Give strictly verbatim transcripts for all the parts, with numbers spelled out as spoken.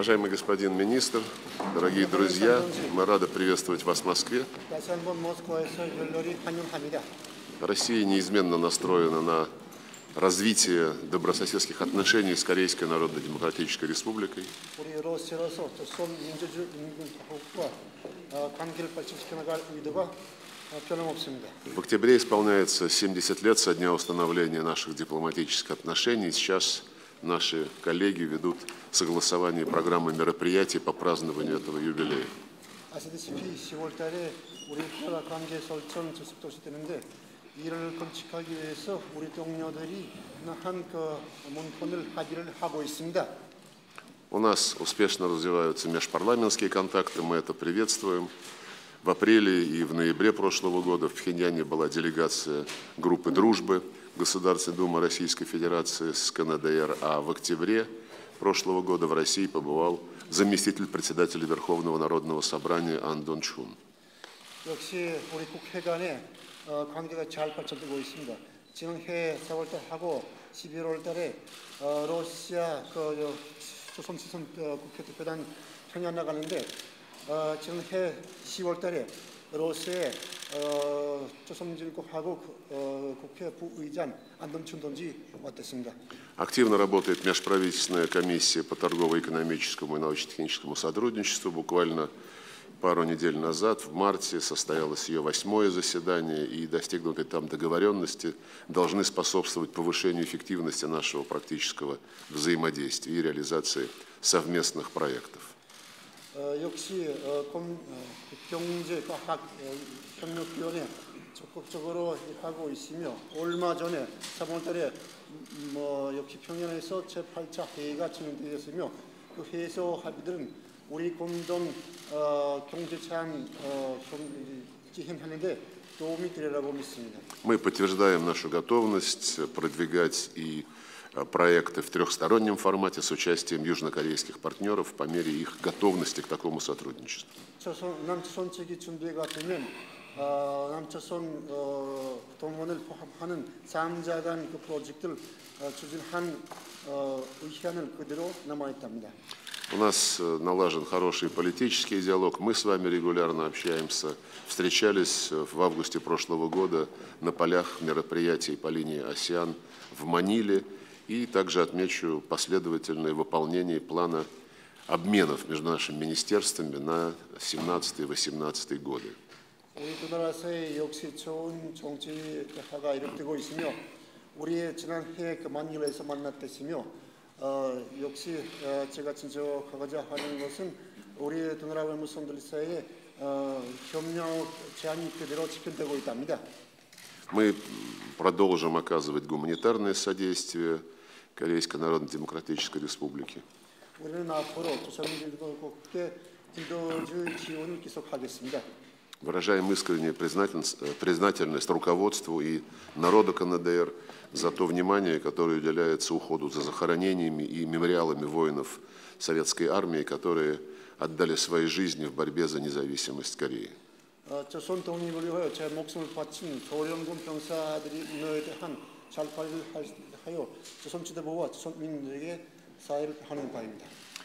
Уважаемый господин министр, дорогие друзья, мы рады приветствовать вас в Москве. Россия неизменно настроена на развитие добрососедских отношений с Корейской Народно-Демократической Республикой. В октябре исполняется семьдесят лет со дня установления наших дипломатических отношений. Сейчас наши коллеги ведут согласование программы мероприятий по празднованию этого юбилея. 이를 건축하기 위해서 우리 동료들이 한 그 문건을 합의를 하고 있습니다. У нас успешно развиваются межпарламентские контакты, мы это приветствуем. В апреле и в ноябре прошлого года в Пхеньяне была делегация группы дружбы Государственной Думы Российской Федерации с КНДР, а в октябре прошлого года в России побывал заместитель председателя Верховного Народного Собрания Ан Дон Чхун. 역시 우리 국회 어, 관계가 잘 발전되고 있습니다. 지난해 사월 달하고 십일월 달에 어, 러시아 그 조선지선 어, 국회 대표단 평양 나가는데 어, 지난해 시월 달에 러시아의 어, 조선진국하고 어, 국회 부의장 안동춘 동지 왔습니다. Активно работает межправительственная комиссия по торгово-экономическому и научно-техническому сотрудничеству. Буквально пару недель назад, в марте, состоялось ее восьмое заседание, и достигнутые там договоренности должны способствовать повышению эффективности нашего практического взаимодействия и реализации совместных проектов. 역시 경제과학협력위원회 적극적으로 하고 있으며 얼마 전에 삼월 달에 뭐 역시 평양에서 제팔 차 회의가 진행되었으며 그 회의에서 합의들은 우리 공동 어, 경제창 어, 지행하는데 도움이 되리라고 믿습니다. Мы подтверждаем нашу готовность продвигать и проекты в трехстороннем формате с участием южнокорейских партнеров по мере их готовности к такому сотрудничеству. 남조선 측이 준비가 되면 어, 남조선 어, 동원을 포함하는 삼자 간 그 프로젝트를 어, 추진한 어, 의향을 그대로 남아 있답니다. У нас налажен хороший политический диалог. Мы с вами регулярно общаемся. Встречались в августе прошлого года на полях мероприятий по линии АСЕАН в Маниле. И также отмечу последовательное выполнение плана обменов между нашими министерствами на семнадцатый-восемнадцатый годы. 우리 두 나라 사이에 역시 좋은 정치화가 이루어지고 있으며 우리 지난해 그 만일에서 만났으며 어, 역시 어, 제가 진척하고자 하는 것은 우리 두 나라 외무성들 사이에 어, 협력 제한이 그대로 집행되고 있답니다. Мы продолжим оказывать гуманитарное содействие Корейской Народно-Демократической Республике. 우리는 앞으로 조선민주국에 인도주의 지원을 계속하겠습니다. Выражаем искреннюю признательность руководству и народу КНДР за то внимание, которое уделяется уходу за захоронениями и мемориалами воинов советской армии, которые отдали свои жизни в борьбе за независимость Кореи. 조선 독립을 위하여 제 목숨을 바친 소련군 병사들에 대한 잘발을 하여 조선 지도부와 조선민들에게 사의를 하는 바입니다.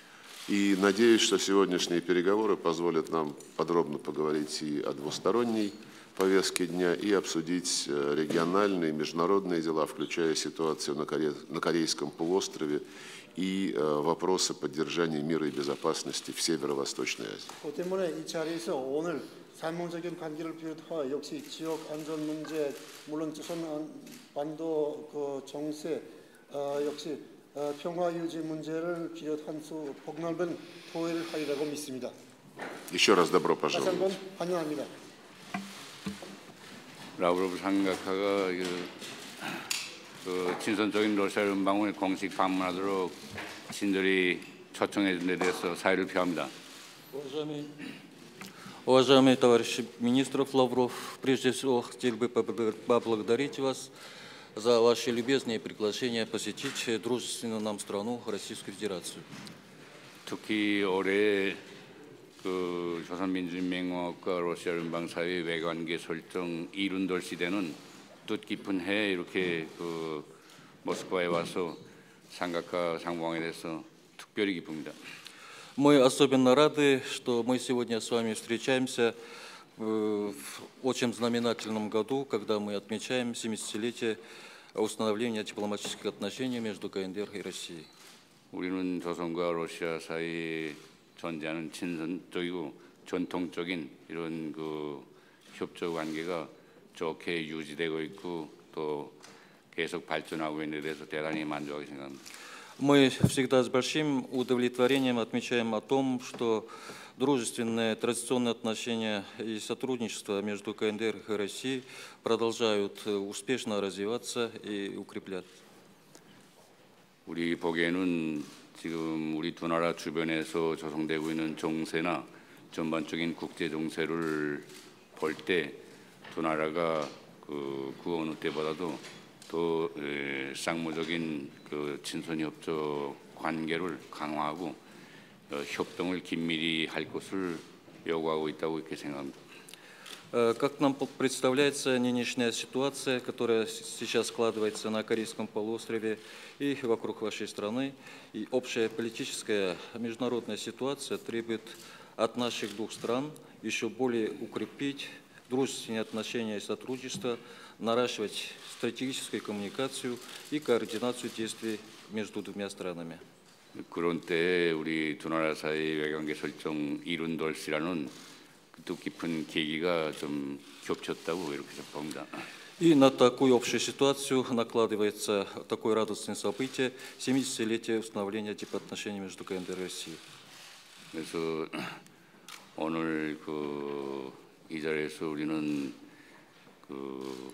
И надеюсь, что сегодняшние переговоры позволят нам подробно поговорить и о двусторонней повестке дня, и обсудить региональные, международные дела, включая ситуацию на, Коре... на Корейском полуострове и вопросы поддержания мира и безопасности в Северо-Восточной Азии. 산문적인 관계를 비롯하여 역시 지역 안전 문제, 물론 조선 반도 그 정세, 어, 역시 어, 평화 유지 문제를 비롯한 수 폭넓은 토의를 하리라고 믿습니다. Еще раз добро пожаловать. 환영합니다. 라브로브 상각하가 그 친선적인 러시아 연방을 공식 방문하도록 친절히 초청해 준 데 대해서 사의를 표합니다. Уважаемые товарищи министров, Лавров, прежде всего хотел бы поблагодарить вас за ваши любезные приглашения посетить дружественную нам страну Российскую Федерацию. 특히 올해 그 조선민주연맹과 러시아 연방 사이의 외관계 설정 이룬돌 시대는 뜻깊은 해에 이렇게 그 모스크바에 와서 상각하 상봉에 대해서 특별히 기쁩니다. Мы особенно рады, что мы сегодня с вами встречаемся в очень знаменательном году, когда мы отмечаем семидесятилетие установления дипломатических отношений между КНДР и Россией. 우리는 조선과 러시아 사이에 존재하는 친선적이고 전통적인 이런 그 협조 관계가 좋게 유지되고 있고 또 계속 발전하고 있는 데 대해서 대단히 만족하게 생각합니다. Мы всегда с большим удовлетворением отмечаем о том, что дружественные традиционные отношения и сотрудничество между КНДР и Россией продолжают успешно развиваться и укрепляться. 우리 보기에는 지금 우리 두 나라 주변에서 조성되고 있는 정세나 전반적인 국제 정세를 볼 때 두 나라가 그, 그 어느 때보다도 더 에, 쌍무적인 그 친선 협조 관계를 강화하고 어, 협동을 긴밀히 할 것을 요구하고 있다고 이렇게 생각합니다. Как нам представляется нынешняя ситуация, которая сейчас складывается на Корейском полуострове и вокруг вашей страны, и общая политическая международная ситуация требует от наших двух стран еще более укрепить дружественные отношения и сотрудничество, наращивать стратегическую коммуникацию и координацию действий между двумя странами. 그런 때에 우리 두 나라 사이 외관계 설정 이룬돌시라는 뜻깊은 계기가 좀 겹쳤다고 이렇게 봅니다. И на такую общую ситуацию накладывается такое радостное событие – семидесятилетие установления дипотношений между КНДР и Россией. 그래서 오늘 그 이 자리에서 우리는 그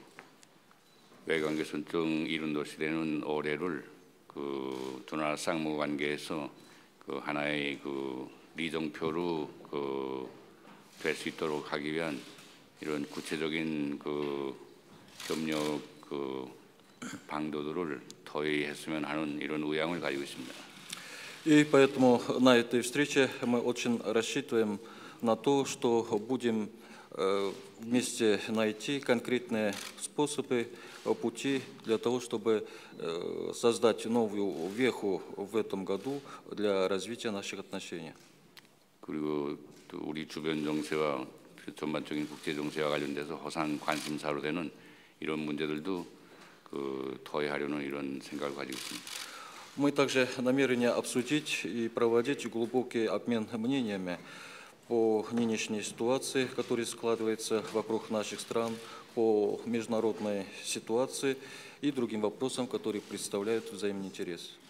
외관계 설정 이룬돌시 되는 올해를 그 두 나라 쌍무 관계에서 그 하나의 그 리정표로 그 될 수 있도록 하기 위한 이런 구체적인 그 협력 그 방도들을 더히 했으면 하는 이런 의향을 가지고 있습니다. И поэтому на этой встрече мы очень рассчитываем на то, что будем вместе найти конкретные способы, пути для того, чтобы создать новую веху в этом году для развития наших отношений. 그리고 또 우리 주변 정세와 전반적인 국제 정세와 관련돼서 허상 관심사로 되는 이런 문제들도 그 더해하려는 이런 생각을 가지고 있습니다. Мы также намерены обсудить и проводить глубокий обмен мнениями по нынешней ситуации, которая складывается вокруг наших стран, по международной ситуации и другим вопросам, которые представляют взаимный интерес.